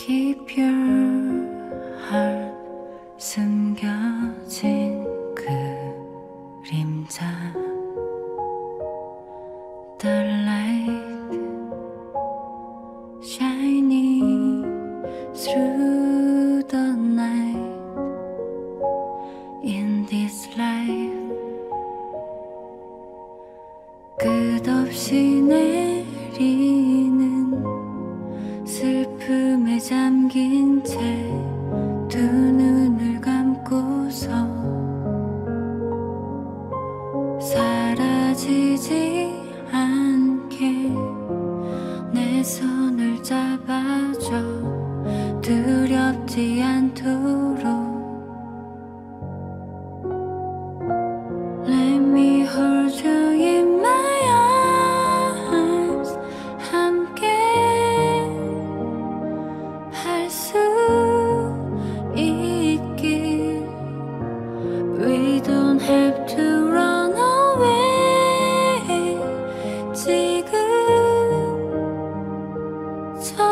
Keep your heart 숨겨진 그림자 The light shining through the night In this life 끝없이 내리는 슬픔에 잠긴 채 두 눈을 감고서 사라지지 않게 내 손을 잡아줘 두렵지 않도록 Let me hold you in my arms 함께 할 수 있길 We don't have to run away 지금